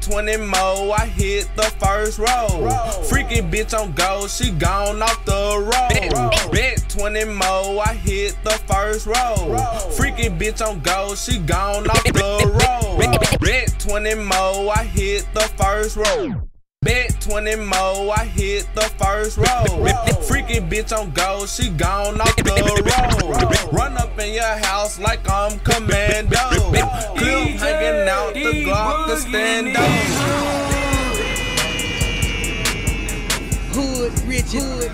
20 more, I hit the first row. Freaking bitch on go, she gone off the road. Bet 20 more, I hit the first row. Freaking bitch on go, she gone off the road. Bet 20 more, I hit the first row. Bet 20 more, I hit the first row. Freaking bitch on go, she gone off the road. Run up in your house like I'm commando. Clip hanging out, the Glock to stand up. Hood Richard,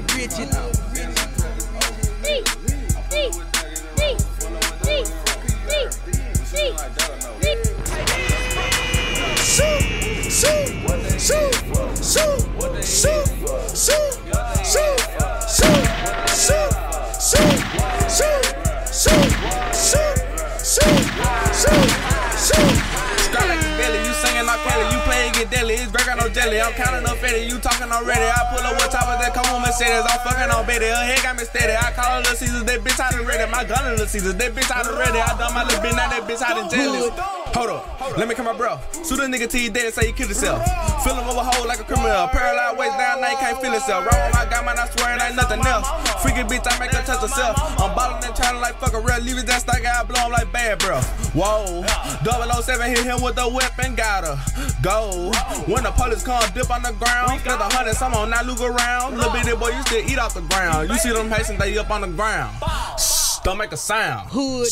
Start like a belly, you singing like Kelly, you play get deadly, it's Greg got no jelly, I'm counting up fatty, you talking already, I pull up with choppers that come on Mercedes, I'm fucking on Betty, her head got me steady, I call her Little Caesars, that bitch out of ready, my gun is Little Caesars, that bitch out of ready, I done my little bitch, now that bitch out of jealous. Hold up, let me come my bro. Shoot a nigga till he dead and say he killed himself. Fill him over a hole like a criminal. Paralyzed waist down, now he can't feel himself. Roll on my guy, man, I swear it ain't nothing else. Freaking bitch, I make her touch herself. I'm ballin' and trying like fuck a real. Leave it that stack, I blow him like bad, bro. Whoa, 007 hit him with a weapon, gotta go. When the police come, dip on the ground. Spent 100, some on not look around. Little bitty boy, you still eat off the ground. You see them Haitians, they up on the ground. Don't make a sound. Hood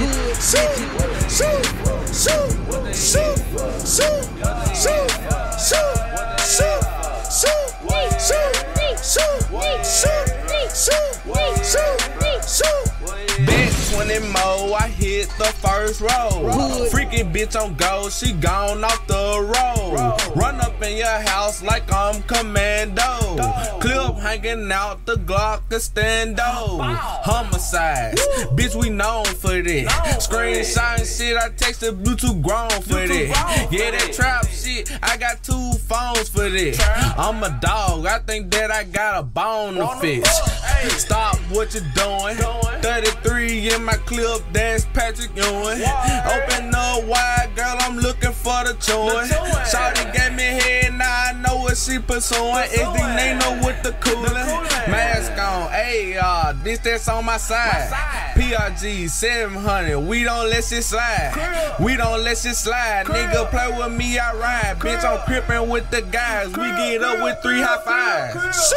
Bet 20 more, I hit the first row. Freaking bitch on go, she gone off the road. Run up in your house like I'm commando. Clip hanging out, the Glock to stand up. Homicides, bitch, we known for this. Screenshot and shit, I texted Bluetooth grown for this. Yeah, that trap shit, I got 2 phones for this. I'm a dog, I think that I got a bone to fix. Stop what you doing. 33 in my clip, that's Patrick Ewing. Open up wide, girl, I'm looking for the chewing. Shawty gave me head, now I know what she pursuing. SD Nino with the coolin'. Mask on, AR, this that's on my side. PRG 700, we don't let shit slide. We don't let shit slide. Nigga play with me, I ride. Bitch, I'm crippin' with the guys. We get up with 3 high fives.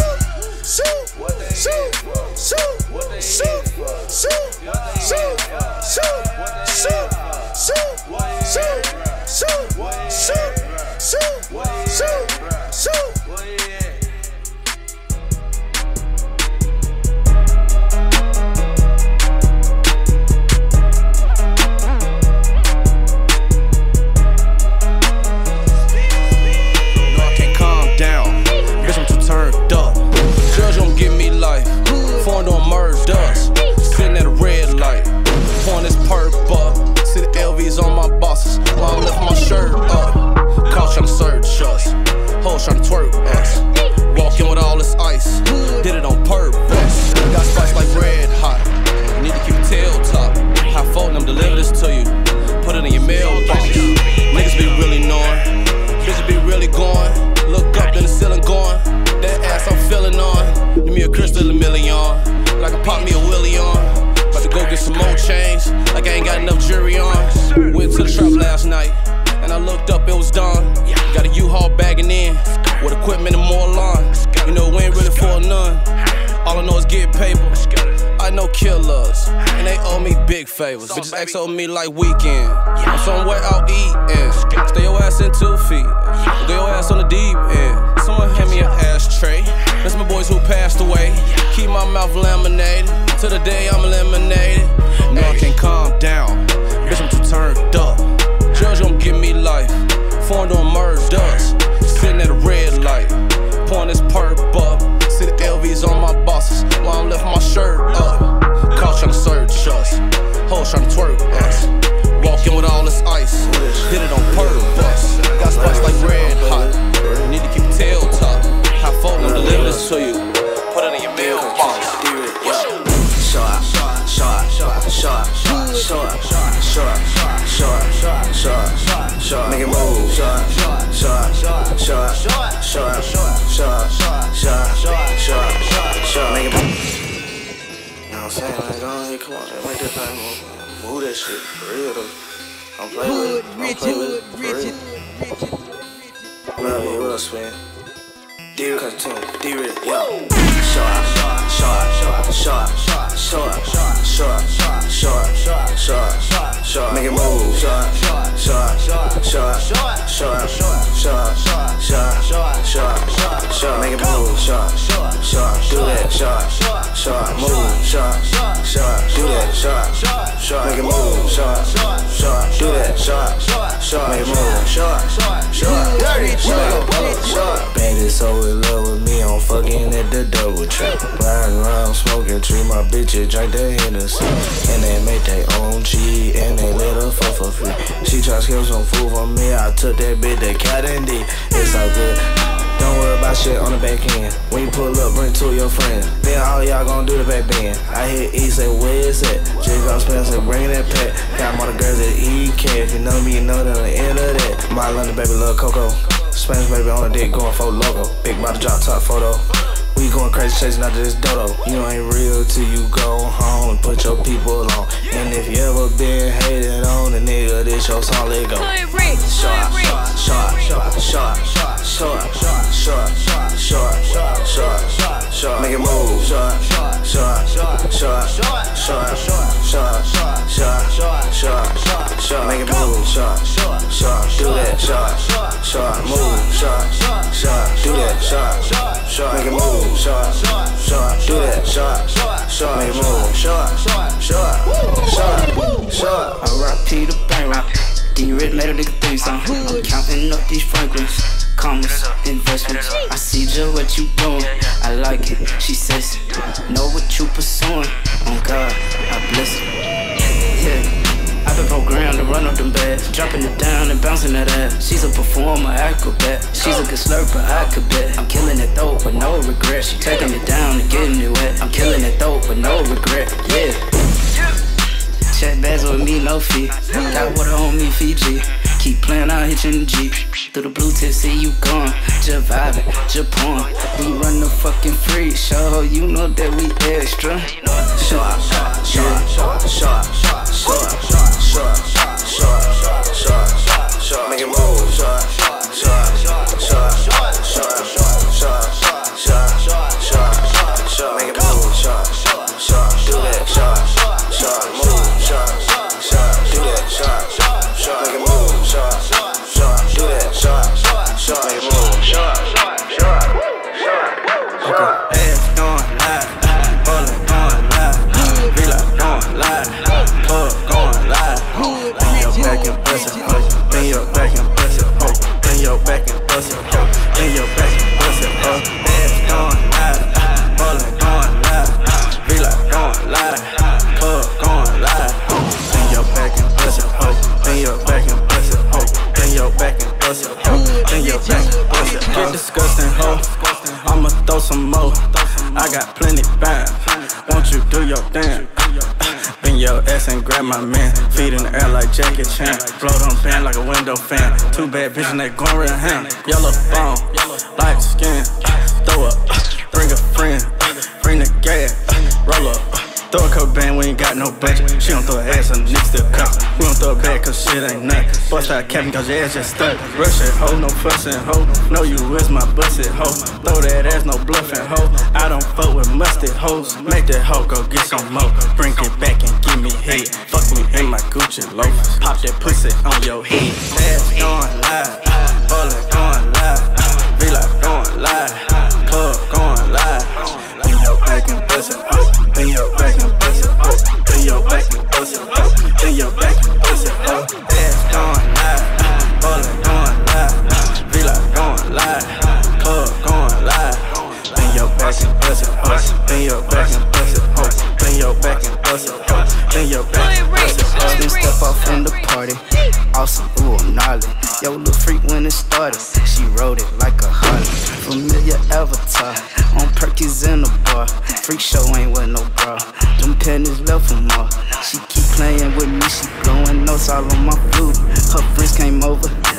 Trying to twerk us. Walking with all this ice. Did it on purpose. Got spice like red hot. You need to keep your tail top. High phone them deliver this to you. Put it in your mailbox. Niggas be really knowing. Bitches be really going. Look up in the ceiling going. That ass I'm feeling on. Give me a crystal a million. Like I can pop me a willy on. About to go get some more change. Like I ain't got enough jewelry on. Went to the trap last night. And I looked up, it was done. Got a U-Haul bagging in with equipment and more lawn. You know, we ain't really for none. All I know is get paper. I know killers, and they owe me big favors. Bitches XO me like weekend. I'm somewhere out eating. Stay your ass in 2 feet. Go your ass on the deep end. Someone hand me an ashtray. That's my boys who passed away. Keep my mouth laminated till the day I'm eliminated. No, I can't calm down. Bitch, I'm too turned up. Judge gon' give me life. Foreign doing murders. Sitting at a red light. Pouring this perp up. See the LVs on my bosses while I'm lifting my shirt up. Cops tryna search us. Hoes tryna twerk us. Walking with all this ice. Did it on purpose. Got spice like red hot. You need to keep your tail top. High phone them deliver this to you. Put it in your mailbox. Short, make it move. Short, come on, just make that thing move that shit, for real though. I'm playing with it, I'm playing with it, for real. Well, yeah, what else, man? D-Rich, D-Rich, yo. Show up, make it move. Make it move. Do that. Move. Do that. Make it move. Do that. Make it move. Baby so in love with me, I'm fucking at the double trap. Riding around smoking, treat my bitches, drink the Hennessy. And they make their own cheese, and they let her fuck for free. She try to skip some food from me, I took that bitch to Cat and D. It's all good, don't worry about shit on the back end. When you pull up, bring two of your friends. Then all y'all gon' do the back bend. I hit E, say where it's at. Jacob Spencer, bring that pack. Got more the girls that eat cat. If you know me, you know that I'm the end of that. My London baby love Coco. Spanish baby on the dick going for logo. Big body drop top photo. We going crazy chasing out this dodo. You ain't real till you go home and put your people on. And if you ever been hated on a nigga, this your song, let go. Make it move. Make it move. Do that. Move. Do that. Make it move. Do that. Make it move. R.I.P. the bank rap. D-Rich made a nigga think something. I'm counting up these Franklins, commas, investments. I see just what you doing, I like it. She says, know what you pursuing. On God, I bless it. Yeah, I've been programmed to run up them bags, dropping it down and bouncing that ass. She's a performer, acrobat. She's a good slurper, I could bet. I'm killing it though, with no regret. She taking it down and getting it wet. I'm killing it though, with no regret. Yeah. Check bags with me, no fee. Got water on me, Fiji. Keep playing, I'll hit you in the Jeep. Through the blue tip, see you gone. Just vibing, just pouring. We run the fucking free show. You know that we extra. Make it move. Make it move. Do that. Move. Do that. Make it move. Do that. Make it move. Okay. Ass going live, bullet going live, V-Lock going live, plug going live. Bend your back and bust it, ho. Bend your back and bust it, ho. Bend your back and bust it, ho. Bend your back and bust it, ho. Ass going live, bullet going live, V-Lock going live, plug going live. Bend your back and bust it, ho. Bend your back and bust it, ho. Bend your back and bust it, ho. Bend your back and bust it, ho. Get disgusting, ho. I'ma throw some more. I got plenty bound. Won't you do your damn? Bend your ass and grab my man. Feet in the air like Jackie Chan. Float on band like a window fan. Two bad bitches that going real hand. Yellow bone, light skin. Throw up, bring a friend. Bring the gas, roll up. Throw a couple band, we ain't got no budget. She don't throw her ass and the nigga still cut. We don't throw it back cause shit ain't nothing. Bust out capping cause your ass just stuck. Rush it, ho, no fussing, ho. Know you is my busted, ho. Throw that ass, no bluffing, ho. I don't fuck with musty hoes. Make that hoe go get some more. Bring it back and give me head. Fuck me in my Gucci loafers. Pop that pussy on your head. Ass going live, bullet going live, V-Lock going live, plug going live. Bend your back and bust it, ho. Bend your back and bust it, ho. Bend your back and bust it, ho. Bend your back and bust it, ho. Ass going live, bullet going live, V-Lock going live, plug going live. Bend your back and bust it, ho. Bend your back and bust it, ho. Bend your back and bust it, ho. Bend your back and bust it, ho. Then step off in the party. Awesome, ooh, I'm gnarly. Yo, little freak when it started. She rode it like a Harley. Familiar avatar. On Perky's in the bar. Freak show ain't with no bra. Them pennies left for more. She keep playing with me. She blowing notes all on my flute. Her friends came over and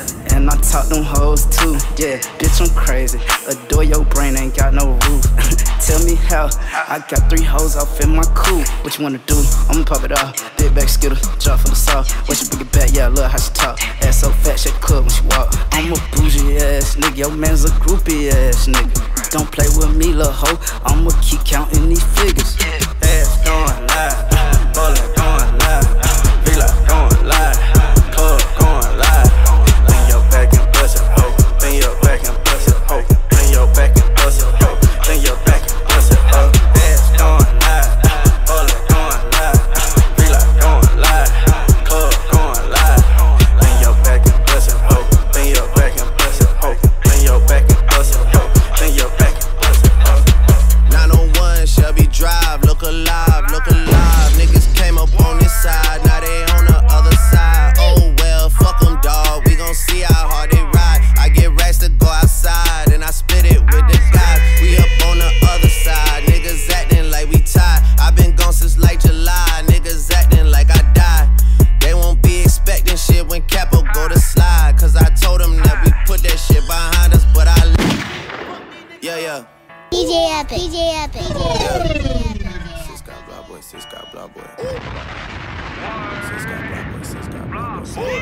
and I talk them hoes too. Yeah, bitch, I'm crazy. Adore your brain, ain't got no roof. Tell me how. I got 3 hoes off in my coupe. What you wanna do? I'ma pop it off. Big back skittle, drop for the sauce. When she bring it back, yeah, I love how she talk. Ass so fat, she club when she walk. I'm a bougie ass nigga, your man's a groupie ass nigga. Don't play with me, lil' hoe. I'ma keep counting these figures. Ass going live, bullet going live, V-Lock going live, club going live. Lean your back and bust it, ho. Lean your back and bust it, ho. Lean your back and bust it, ho. Lean your back and bust it, ho. Ass going live, bullet going live, V-Lock going live, club going live. Lean your back and bust it, ho. Lean your back and bust it, ho. Lean your back and bust it, ho. Lean your back and bust it, ho. 901 Shelby Drive, look alive, look alive. Niggas came up on this side, now they on the other side. Oh well, fuck them, dawg. We gon' see how hard they ride. I get racks to go outside, and I split it with the guys. We up on the other side, niggas acting like we tied. I been gone since like July, niggas acting like I died. They won't be expecting shit when Capo go to slide. Cause I told them that we put that shit behind us, but I. Yeah. DJ Epic, DJ Epic, DJ Epic. Sis got blah boy, sis got blah boy. Sis got blah boy, sis got blah boy.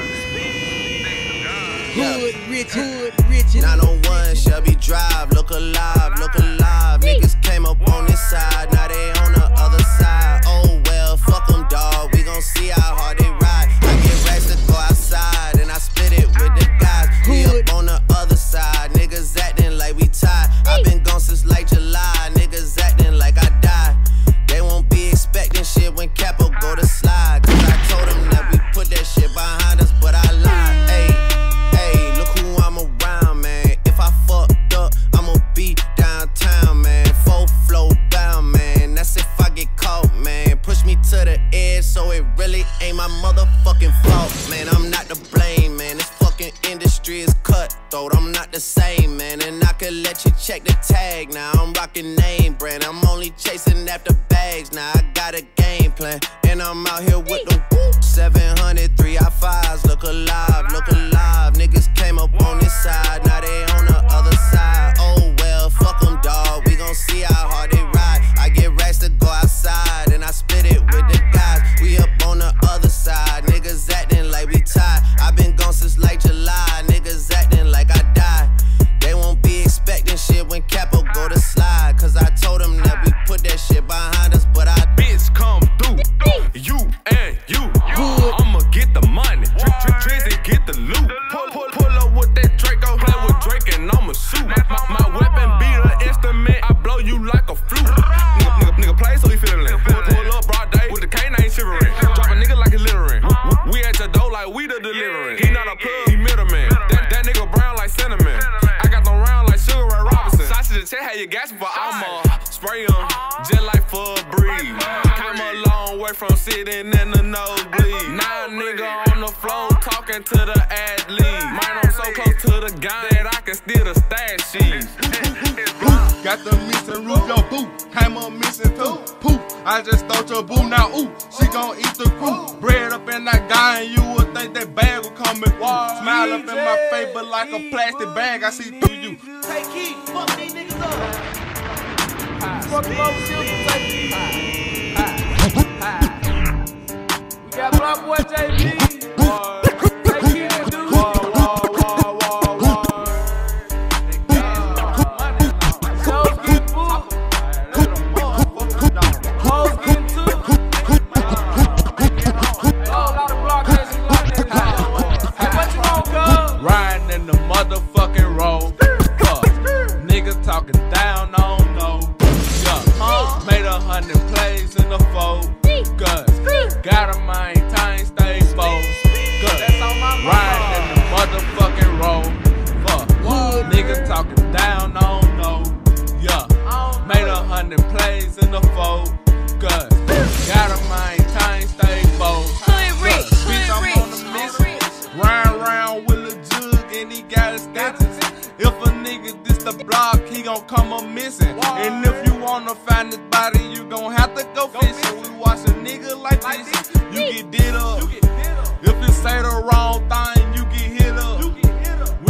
Hood, rich. 901 Shelby Drive, look alive, look alive. Niggas came up on this side, now they on the other side. Oh well, fuck them, dawg. We gon' see how hard they ride. I get racks to go outside, and I split it with the guys. We up on the other side, niggas acting like we tied. I been gone since like July, niggas acting like I died. They won't be expecting shit when Capo go to slide. Cause I told them that we put that shit behind us, but I lied. Hey, look who I'm around, man. If I fucked up, I'ma be downtown, man. 4 flow down, man. That's if I get caught, man. Push me to the edge, so it really ain't my motherfucking fault, man. I'm not to blame, man. This fucking industry is cutthroat. I'm not the same, man. And I could let you check the tag now. I'm rocking name brand. I'm only chasing after bags now. I got a game plan, and I'm out here with them 700 3i5s. Look alive, look alive. Niggas came up on this side, now they on the other side. Oh well, fuck them, dawg. We gon' see how hard they ride. I get racks to go outside, and I split it with the guys. We up on the other side, niggas acting like we tied. I been gone since like July, niggas acting like I died. They won't be expecting shit when Capo go to slide. Cause I told them that we put that shit behind us, but I. Bitch, come through. You and you. I'ma get the money. Drizzy get the loot. Pull up with that Draco. Play with Drake and I'ma shoot. My weapon be the instrument. I blow you like a flute. Nigga play so he feelin' it. Pull up broad day with the K9 shivering. Drop a nigga like he's littering. We at your door like we the delivering. He not a plug, he middleman. That nigga brown like cinnamon. I got them round like Sugar Ray Robinson. Sausage check how you gasping for I'ma spray him just like for a breeze. Came a long way from sitting in the nosebleed. Now nigga on the floor talking to the athlete. Man, I'm so close to the gun that I can steal the stash sheets. Got the missing roof, your boo. Came up missing too. Poof, I just stole your boo. Now ooh, she gon' eat the crew. Bread up in that guy and you would think that bag would come in. Smile up in my face, but like a plastic bag, I see through you. Take heat, fuck these niggas up. Fuck them over, take heat. We got Block Boy JB. Take heat, dude. Riding in the motherfucking road. Niggas talking down, I don't know. Yeah, made 100 plays in the fold. Gotta maintain, stay exposed. Riding in the motherfucking road. Niggas talking down, I don't know. Yeah, made 100 plays in the fold. Gotta maintain, stay exposed. Bitch, I'm on a mission. Ride around with a jug and he got his stitches. If a nigga this the block, he gon' come up missing. And if you wanna find his body, you gon' have to go fishing. We watch a nigga like this, you get did up. If you say the wrong thing, you get hit up.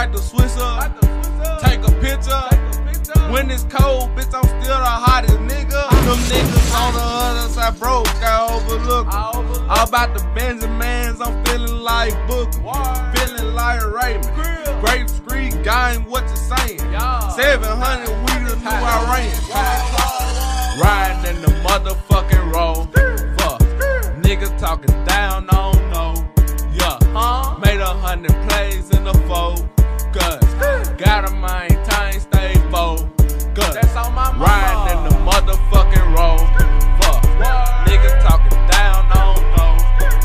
like the Swisser. Take a picture. When it's cold, bitch, I'm still the hottest nigga. Them niggas on the other side broke, I overlook. All about the Benjamins, I'm feeling like Booker. Feeling like Raymond. Grape Street gang, what you saying? 700, we the new Iran. Riding in the motherfucking road. Fuck. Niggas talking down, I don't know. Yeah. Made 100 plays in the fold. Gotta maintain, stay focused. That's on my mama. Riding in the motherfucking road. Fuck. Niggas talking down, I don't know.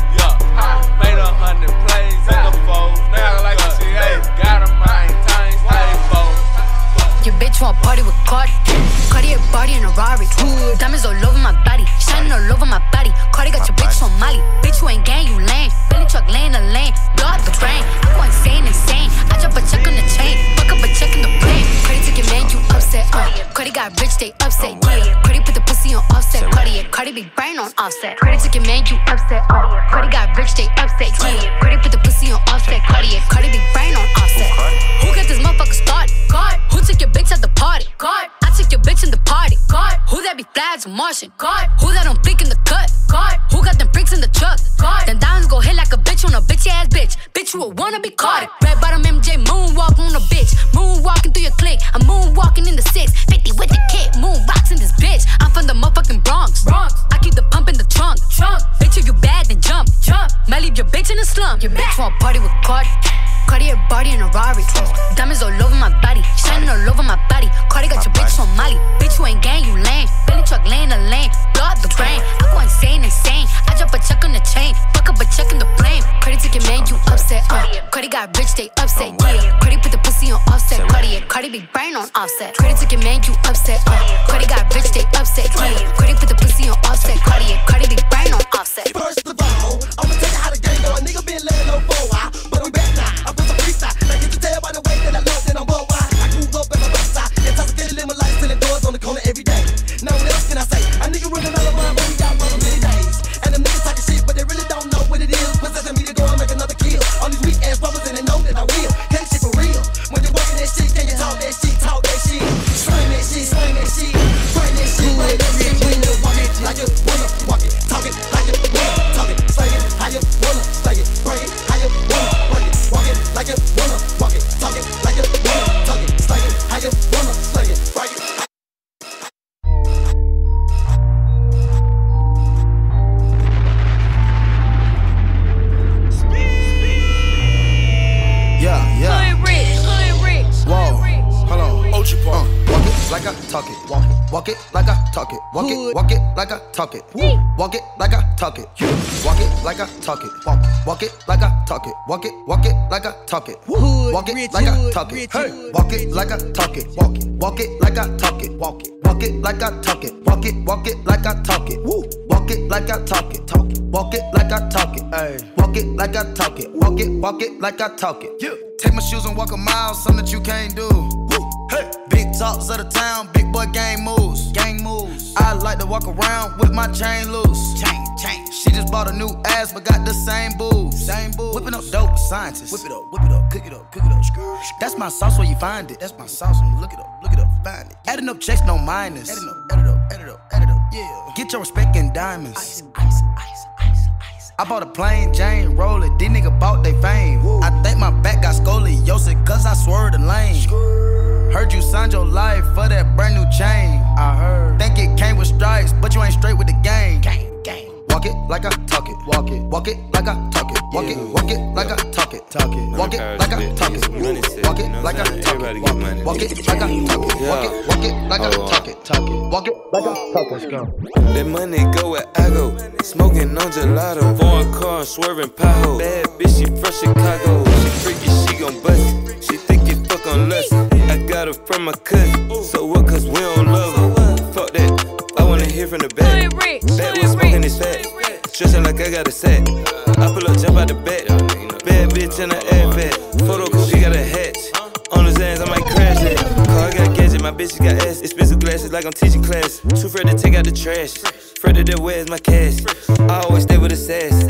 Yeah. Made 100 plays in the fold. Now like a CA. Gotta maintain, stay focused. Your bitch want party with Cardi. Cardi a body in a Rari. Diamonds all over my body, shining all over my body. Cardi got your bitch on Molly. Bitch, you ain't gang, you lame. Billy truck laying the lane. Blow out the brain. I go insane. I drop a check on the chain. Fuck up a check in the plane. Cardi took your man, you upset. Cardi got rich, they upset. Yeah. Cardi put the pussy on offset. Cardi big brain on offset. Cardi took your man, you upset. Cardi got rich, they upset. Yeah. Cardi put the pussy on offset. Cardi big brain on offset. Who got this motherfucker started? God. Who took your bitch at the party? God. I took your bitch in the party. God. Who that be flags and Martian? God. Who that don't flick in the cut? God. Who got them freaks in the truck? God. Them diamonds go hit like a bitch on a bitch ass bitch. Bitch, you a wanna be caught. Red bottom MJ moonwalk on a bitch. Moonwalking through your clique. I'm moonwalking in the 650 with the kid. Moon rocks in this bitch. I'm from the motherfucking Bronx. I keep the pump in the trunk. Bitch, if you bad, then jump. Might leave your bitch in the slump. Your bitch want party with Cardi. Cardi a body in a Rari. Diamonds all over my body, shining all over my body. Cardi got your bitch on Molly. Bitch, you ain't gang, you lame. Billy truck laying the lane. Blow out the brain. I go insane. I drop a check on the chain. Fuck up a check in the flame. Cardi took your man, you upset. Cardi got rich, they upset. Yeah. Cardi put the pussy on offset. Cardi big brain on offset. Cardi took your man, you upset. Cardi got rich, they upset. Yeah. Cardi put the pussy on offset. Cardi big brain on offset. First of all, I'ma tell you how the game go. A nigga been laying low for a while, but we back now. I put some freestyle. Now you can tell by the way that I look that I'm worldwide. I grew up in my west side. And time to get live my life, selling doors on the corner every day. Now what else can I say? A nigga running out of mine, but we got run many days. And them niggas talking shit, but they really don't know what it is. Possessing me to go and make another kill. All these weak ass brothers and they know that I will. Take shit for real. When you walking that shit, can you talk that shit? Talk that shit. Slang that shit, slang that shit. Bring that shit, bring that shit. When you walk it like you wanna walk it. Talk it like you wanna talk it. Slang it how you wanna slang it. Bring it how you wanna bring it. Walk it like you wanna walk it. Talk it like you wanna talk it. Slang it how you wanna slang it. Bring it. Like I talk it, walk it like I talk it, walk it like I talk it, walk it like I talk it, walk it like I talk it, walk it like I talk it, walk it like I talk it, walk it like I talk it, hey, walk it like I talk it, walk it like I talk it, walk it like I talk it, walk it like I talk it, walk it like I talk it, walk it like I talk it, hey, walk it like I talk it, walk it like I talk it. Take my shoes and walk a mile, something that you can't do. Hey. Big talks of the town, big boy gang moves. I like to walk around with my chain loose. Chain. She just bought a new ass, but got the same boobs. Whipping up dope with scientists. Whip it up, cook it up. That's my sauce where you find it. That's my sauce when you look it up, find it. Adding up checks, no minus. Add it up, yeah. Get your respect in diamonds. Ice. I bought a plain Jane, roll it. These niggas bought they fame. I think my back got scoliosis, cause I swerved the lane. Heard you signed your life for that brand new chain. I heard. Think it came with stripes, but you ain't straight with the game. Walk it like I talk it. Walk it like I talk it. Walk it like I talk it. Walk it like I talk it. Walk it like I talk it. Walk it like I talk it. Walk it like I talk it. Walk it like I talk it. Let's go. That money go where I go. Smoking on gelato. Foreign car swerving pothole. Bad bitch, she from Chicago. She freaky, she gon' bust it. She think it fuck on lust. I got her from my cousin. So what, cause we don't love her. Fuck that, I wanna hear from the back. Back was smoking this fat. Stretching like I got a sack. I pull up, jump out the back. Bad bitch in the air fat. Photo cookie got a hatch. On his ass, I might crash it. Car got gadget, my bitch got ass. Expensive glasses like I'm teaching class. Too afraid to take out the trash. Afraid that where's my cash. I always stay with the sass.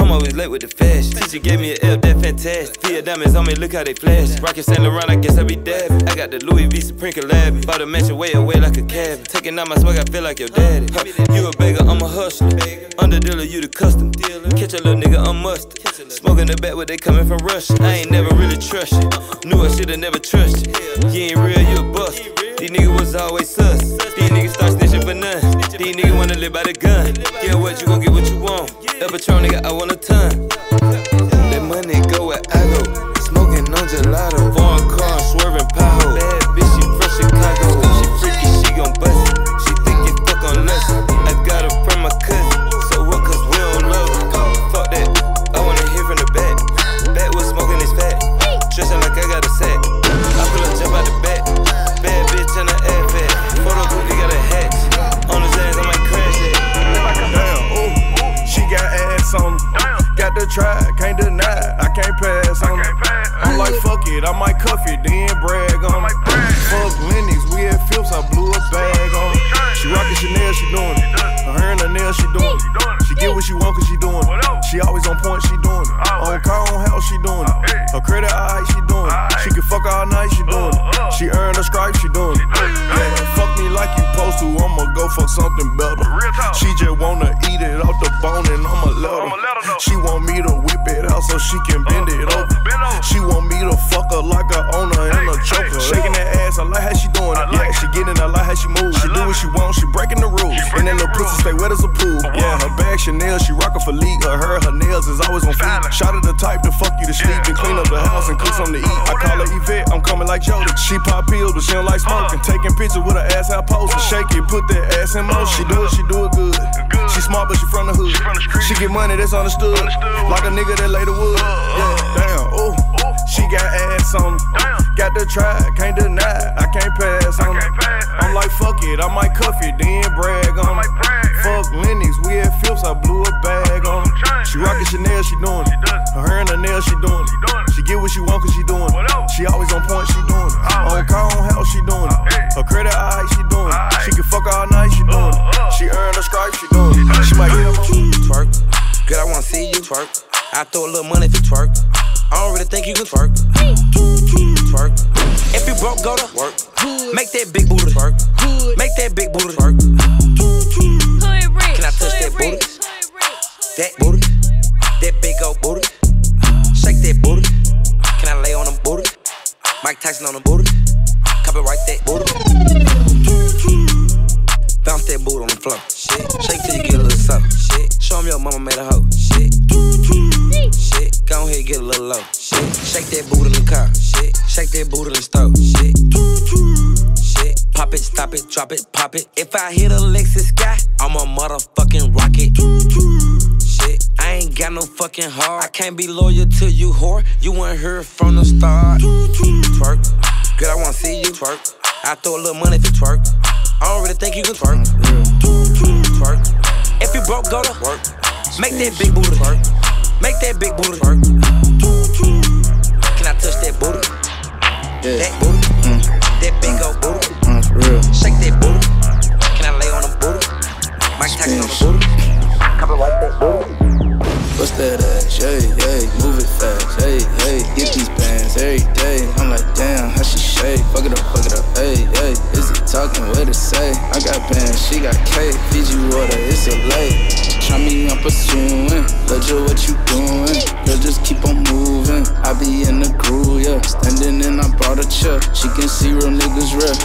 I'm always late with the fashion. Teacher gave me an F, that fantastic. Feel diamonds on me, look how they flash. Rockin' Saint Laurent, I guess I be dabbing. I got the Louis V Supreme collab. Bought a mansion way away like a cabin. Taking out my swag, I feel like your daddy. You a beggar, I'm a hustler. Under dealer, you the custom dealer. Catch a little nigga, I'm mustard. Smoking the back where they coming from Russia. I ain't never really trust you. Knew I shoulda never trust you. You ain't real, you a bust. These niggas was always sus. These niggas start snitching for none. These niggas wanna live by the gun. Get what you gon' get what you want. El Patron, nigga, I want a ton. That money go where I go. Smoking on gelato. Foreign car, swerving pothole. Bad bitch, she from Chicago. She freaky, she gon' bust it. She think it fuck on lust. I got her from my cousin. So what, cause we don't love her. Fuck that, I wanna hear from the back. Backwood smoking is fat. Dressing like I got a sack. I pull up, jump out the back. Bad bitch in the air fat. Photo booth, he got a hatch. On his ass, I might crash it. Damn, ooh, she got ass on her. Got to try, can't deny, I can't pass on her. I'm like, fuck it, I might cuff it, then brag on her. Fuck Lennox, we at Phillips, I blew a bag on her. She rockin' Chanel, she doing it. Her and her nails, she doing it. She get what she want, cause she doing it. She always on point, she doing it. On car, on house, she doing it. Her credit, alright, she doing it. She can fuck all night, she doing it. She earned her stripes, she doing it. Yeah, fuck me like you supposed to, I'ma go for something better. She just wanna eat it off the bone and I'ma let her. She want me to whip it out so she can bend it over. She want me to fuck her like a owner and a choker. Shaking that ass, I like how she doing it. Yeah, she getting, I like how she move. She do what she want, she breaking the rules. And that little pussy stay wet as a pool. Yeah, her bag Chanel, she rockin' for league. Her nails is always on fleek. Shot at the type to fuck you to sleep and clean up the house and cook something to eat. I call her Yvette, I'm coming like Jody. She pop pills, but she don't like smoking. Taking pictures with her ass out posing. Shake it, put that ass in motion. She do it good. She smart, but she from the hood. She get money, that's understood. Like a nigga that lay the wood. Yeah, damn, ooh. She got ass on her. Got to try, can't deny, I can't pass on her. I'm like, fuck it, I might cuff it, then brag on her. Fuck Lennox, we at Phillips, I blew a bag on her. She rockin' Chanel, she doing it. Her and her nails, she doing it. She get what she want, cause she doing it. She always on point, she doing it. On car, on house, she doing it. Her credit, alright, she doing it. She can fuck all night, she doing it. She earned her stripes, she doing it. She might twerk. Girl, I wanna see you twerk. I throw a little money if you twerk. I don't really think you can twerk. Twerk. If you broke, go to work. Make that big booty twerk. Make that big booty twerk. Can I touch that booty? That booty. That big old booty. Shake that booty. Can I lay on them booty? Mike Tyson on the booty. Copyright that booty. Bounce that booty on the floor. Shit. Shake till you get a little something. Shit. Show 'em your mama made a hoe. Shit. Shit. Go ahead, get a little low. Shit. Shake that booty in the car. Shit. Shake that booty in the stove. Shit. Shit. Pop it, stop it, drop it, pop it. If I hit a Lexus sky, I'm a motherfucking rocket. Shit. I ain't got no fucking heart. I can't be loyal to you, whore. You weren't here from the start. Twerk. Girl, I wanna see you twerk. I throw a little money if you twerk. I don't really think you can twerk. Twerk. If you broke, go to work. Make that big booty twerk. Make that big booty twerk. Can I touch that booty? Yeah. That booty. That big old booty. For real. Shake that booty. Can I lay on the booty? Mike Tyson on the booty. Copyright that booty. What's that ass? Hey, move it fast. Hey, get these bands every day. I'm like, damn, how she shake? Fuck it up. Hey, is it talking? What to say? I got bands, she got cake. Fiji water, it's a lake. Try me, I'm pursuing. Let you what you doing. Girl, just keep on moving. I be in the groove, yeah. Standing and I brought a chair. She can see real niggas real.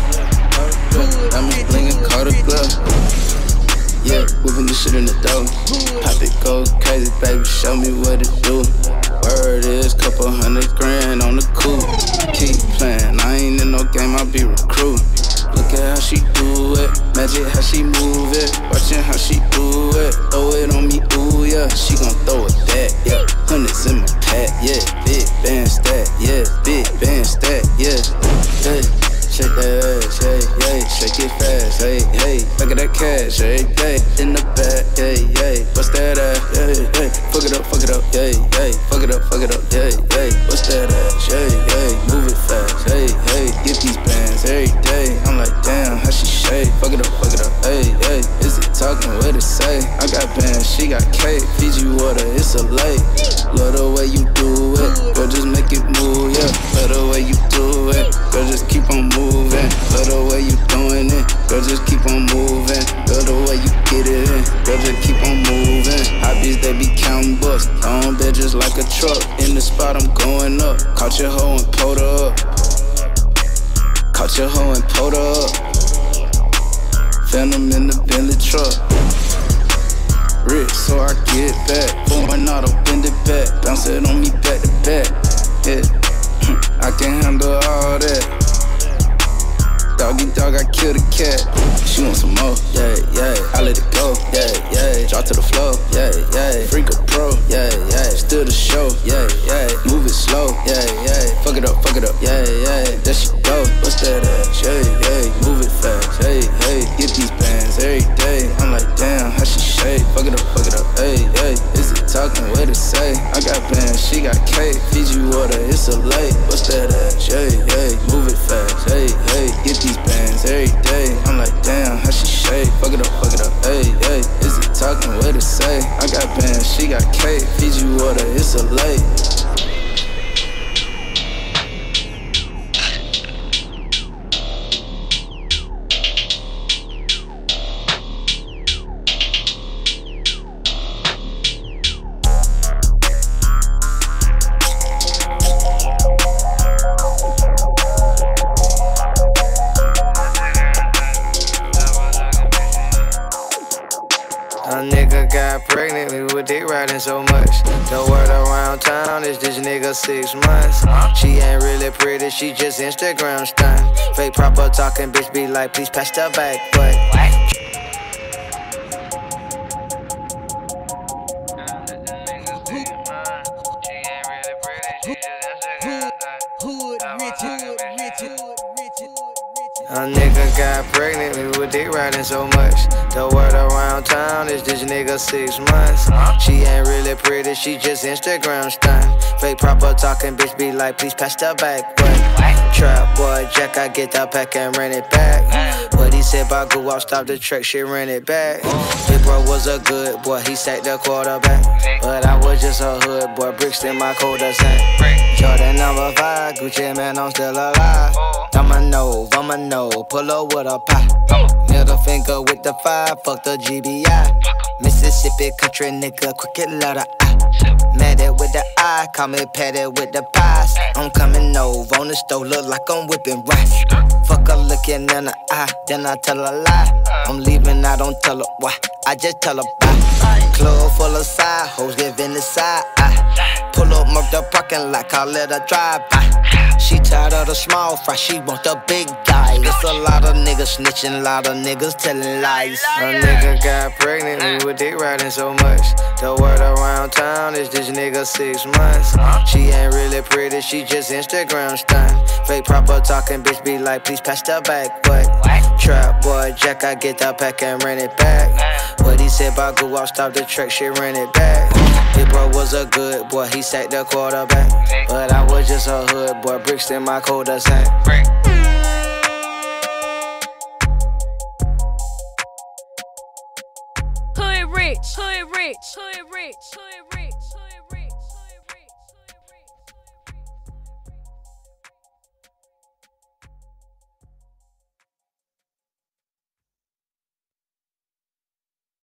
I'm blingin', call the glove. Yeah, whipping this shit in the dough. Pop it, go crazy, baby, show me what it do. Word is, couple $100 grand on the coupe. Keep playing, I ain't in no game, I be recruiting. Look at how she do it, magic how she move it. Watching how she do it, throw it on me, ooh yeah. She gon' throw it back, yeah. Hundreds in my pack, yeah. Big band stack, yeah. Big band stack, yeah. Hey. Shake that ass, hey, shake it fast, hey, look at that cash, hey, in the back, hey, what's that ass, hey, fuck it up, hey, fuck it up, hey, what's that ass, hey, move it fast, hey, get these bands every day, I'm like, damn, how she shake, fuck it up, hey, is it time? talking, what it say? I got bands, she got cake. Fiji water, it's a lake. Love the way you do it, girl, just make it move, yeah. Love the way you do it, girl, just keep on moving. Love the way you doing it, girl, just keep on moving. Love the way you get it in, girl, just keep on moving. Hobbies, they be counting bucks. On bed just like a truck. In the spot, I'm going up. Caught your hoe and pulled her up. Caught your hoe and pulled her up. Phantom in the Bentley truck. Rich, so I get back. Pouring out, I'll bend it back. Bounce it on me back to back. Yeah, I can handle all that. Doggy dog, I killed a cat. She want some more, yeah, yeah. I let it go, yeah, yeah. Drop to the floor, yeah, yeah. Freak a pro, yeah, yeah. Still the show, yeah, yeah. Move it slow, yeah, yeah. Fuck it up, yeah, yeah. There she go, what's that ass? Yeah, yeah. Move it fast, hey, hey. Get these bands every day. I'm like, damn, how she shake? Fuck it up, hey, hey. Is it talking, what it say? I got bands, she got cake. Fiji water, it's a lake. What's that ass? Yeah, yeah. Move it fast, hey, hey. Get these bands every day. I'm like, damn, how she shake? Fuck it up, hey, hey. Is it talking, what it say? I got bands, she got cake. Fiji water, it's a lake. A nigga got pregnant, we were dick riding so much. The word around town is this nigga 6 months. She ain't really pretty, she just Instagram stunt. Fake proper talking, bitch be like, please pass the back, but a nigga got pregnant, we were dick riding so much. The word around town is this nigga 6 months. She ain't really pretty, she just Instagram stunt. Fake proper talking, bitch be like, please pass the back, but trap boy Jack, I get that pack and run it back. What he said about go out, stop the track, shit, run it back. Big bro was a good boy, he sacked the quarterback. But I was just a hood boy, bricks in my cul-de-sac. Jordan number 5, Gucci man, I'm still alive. I'ma know, pull up with a pie. Middle finger with the 5, fuck the GBI. Mississippi country nigga, cricket letter I. Mad it with the eye, call me patty with the pies. I'm coming over on the stove, look like I'm whipping rice. Fuck her looking in the eye, then I tell her lie. I'm leaving, I don't tell her why, I just tell her bye. Club full of side hoes, giving the side eye. Pull up, murk the parking lot, call it a drive-by. She tired of the small fry, she want the big guy. It's a lot of niggas snitching, a lot of niggas telling lies. A nigga got pregnant, we were dick riding so much. The word around town is this nigga 6 months. She ain't really pretty, she just Instagram stunt. Fake proper talking, bitch be like, please pass the back, but trap boy Jack, I get that pack and run it back. What he said about go out, stop the track, shit, run it back. Big bro was a good boy, he sacked the quarterback. But I was just a hood boy, bricks in my cul-de-sac. Hood rich, hood rich, hood rich, hood rich.